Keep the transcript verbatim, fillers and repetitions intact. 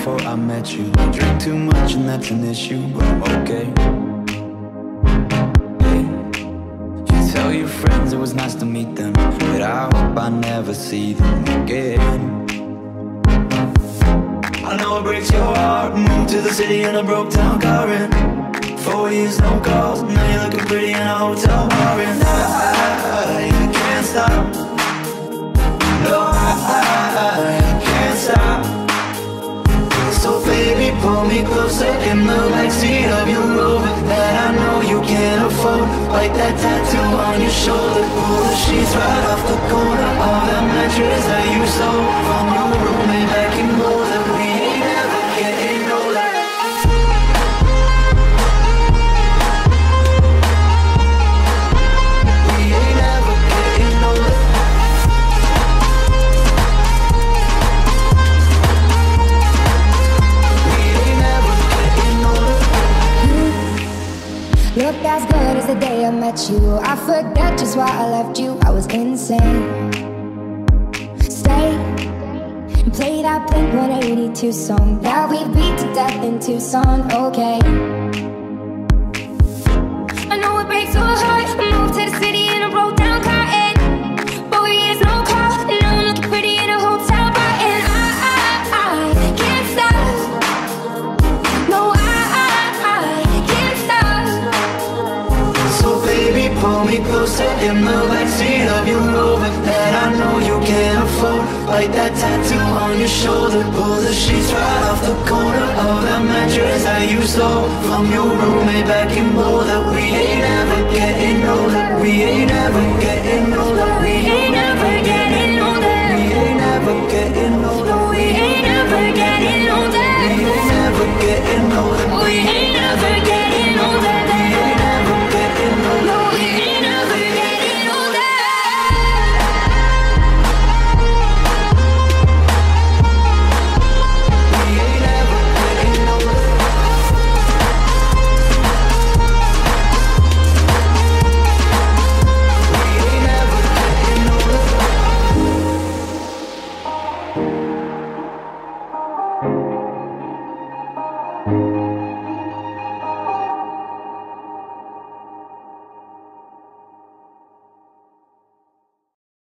before I met you. I drink too much and that's an issue, but I'm okay. You tell your friends it was nice to meet them, but I hope I never see them again. I know it breaks your heart. Moved to the city in a broke down car, and four years no calls. Now you're looking pretty in a hotel bar, and I, I can't stop. No, I, I can't stop. So baby, pull me closer in the backseat of your Rover that I know you can't afford. Like that tattoo on your shoulder. Pull the sheets right off the corner of that mattress that you stole from your roommate back in Boulder. We ain't ever getting older. We ain't ever getting older. We ain't ever getting older. Look as good as the day I met you. I forget just why I left you. I was insane. Stay and play that Blink one eighty-two song that we beat to death in Tucson. Okay, I know it breaks your heart. I moved to the city in a broke down car, and four years no call. Now I'm looking pretty in a hotel bar, and I, I, I can't stop. No, I, I, I can't stop. So baby, pull me closer in the backseat of your Rover that I know you can't afford. Like that tattoo on your shoulder. Pull the sheets right off the corner of that mattress that you stole from your roommate back in Boulder. We ain't ever getting older. We ain't ever getting older. We ain't